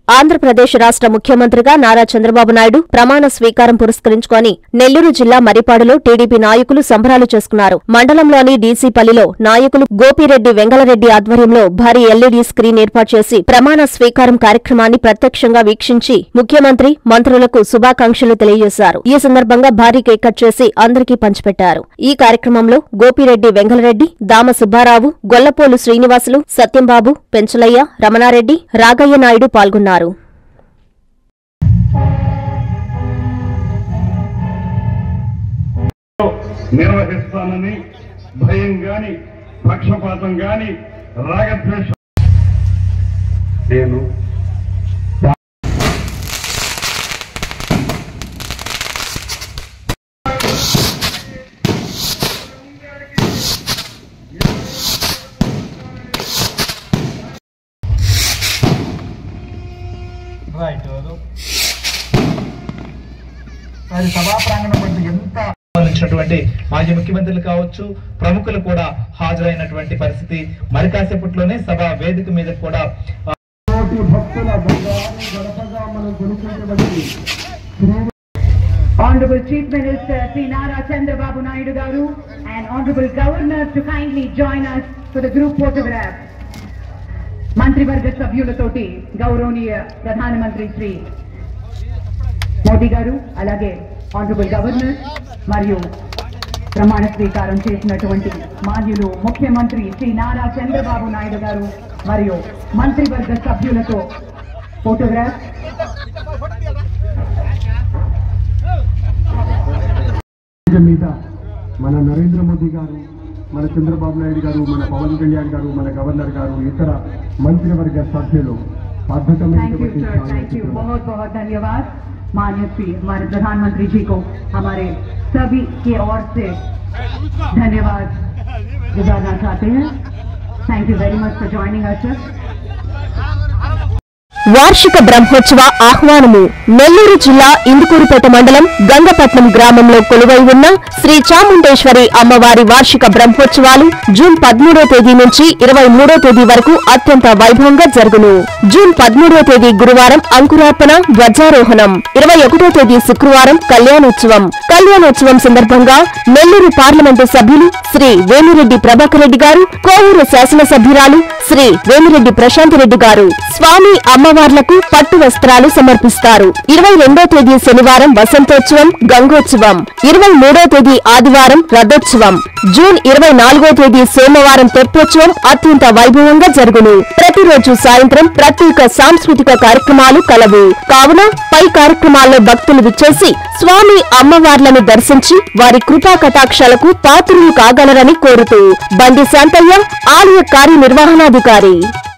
ఆంధ్రప్రదేశ్ రాష్ట్ర ముఖ్యమంత్రిగా నారా చంద్రబాబు నాయుడు ప్రమాణ స్వీకారం పురస్కరించుకొని నెల్లూరు జిల్లా మరిపాడులో టీడీపీ నాయకులు సంబరాలు చేసుకున్నారు. మండలంలోని డీసీపల్లిలో నాయకులు గోపిరెడ్డి వెంగళరెడ్డి ఆధ్వర్యంలో భారీ ఎల్ఈడీ స్క్రీన్ ఏర్పాటు చేసి ప్రమాణ స్వీకారం కార్యక్రమాన్ని ప్రత్యక్షంగా వీక్షించి ముఖ్యమంత్రి, మంత్రులకు శుభాకాంక్షలు తెలియజేశారు. ఈ సందర్భంగా భారీ కేక్ కట్ చేసి అందరికీ పంచిపెట్టారు. ఈ కార్యక్రమంలో గోపిరెడ్డి వెంగళరెడ్డి, దామ సుబ్బారావు, గొల్లపోలు శ్రీనివాసులు, సత్యంబాబు, పెంచలయ్య, రమణారెడ్డి, రాగయ్య నాయుడు పాల్గొన్నారు. నిర్వహిస్తానని భయం గాని పక్షపాతం గాని రాగద్వేషం నేను సభా ప్రాంగణం వంటి ఎంత మాజీ ముఖ్యమంత్రులు కావచ్చు, ప్రముఖులు కూడా హాజరైనటువంటి పరిస్థితి. మరి కాసేపట్లోనే సభ వేదిక మీద కూడా Honorable Chief Minister Sri Nara Chandrababu Naidu Garu and Honorable Governors to kindly join us for the group photograph. Mantrivarga Sabhyulatoti Gauroniya Pradhana Mantri Sri Modi Garu alage Honorable Governors మరియు ప్రమాణ స్వీకారం చేసినటువంటి మాన్యులు ముఖ్యమంత్రి శ్రీ నారా చంద్రబాబు నాయుడు గారు మరియు మంత్రివర్గ సభ్యులతో ఫోటోగ్రాఫ్. మీద మన నరేంద్ర మోదీ గారు, మన చంద్రబాబు నాయుడు గారు, మన పవన్ కళ్యాణ్ గారు, మన గవర్నర్ గారు, ఇతర మంత్రివర్గ సభ్యులు बहुत बहुत धन्यवाद माननीय श्री हमारे प्रधानमंत्री जी को हमारे सभी की ओर से धन्यवाद गुजारना चाहते हैं. Thank you very much for joining us. వార్షిక బ్రహ్మోత్సవ ఆహ్వానము. నెల్లూరు జిల్లా ఇందుకూరుపేట మండలం గంగపట్నం గ్రామంలో కొలువై ఉన్న శ్రీ చాముండేశ్వరి అమ్మవారి వార్షిక బ్రహ్మోత్సవాలు జూన్ 13వ తేదీ నుంచి 23వ తేదీ వరకు అత్యంత వైభవంగా జరుగును. జూన్ 13వ తేదీ గురువారం అంకురార్పణ, ధ్వజారోహణం, 21వ తేదీ శుక్రవారం కళ్యాణోత్సవం. కళ్యాణోత్సవం సందర్భంగా నెల్లూరు పార్లమెంటు సభ్యులు శ్రీ వేమిరెడ్డి ప్రభాకర్ రెడ్డి గారు, కోవూరు శాసనసభ్యురాలు శ్రీ వేమిరెడ్డి ప్రశాంత్ రెడ్డి గారు స్వామి అమ్మవార్లకు పట్టు వస్త్రాలు సమర్పిస్తారు. 22వ తేదీ శనివారం వసంతోత్సవం, గంగోత్సవం, 23వ తేదీ ఆదివారం రథోత్సవం, జూన్ 24వ తేదీ సోమవారం తెప్పోత్సవం అత్యంత వైభవంగా జరుగును. ప్రతిరోజు సాయంత్రం ప్రత్యేక సాంస్కృతిక కార్యక్రమాలు కలవు. కావున పై కార్యక్రమాల్లో భక్తులు విచ్చేసి స్వామి అమ్మవార్లను దర్శించి వారి కృపా కటాక్షాలకు పాత్రులు కాగలరని కోరుతూ బండి శాంతయ్య, ఆలయ కార్యనిర్వహణాధికారి.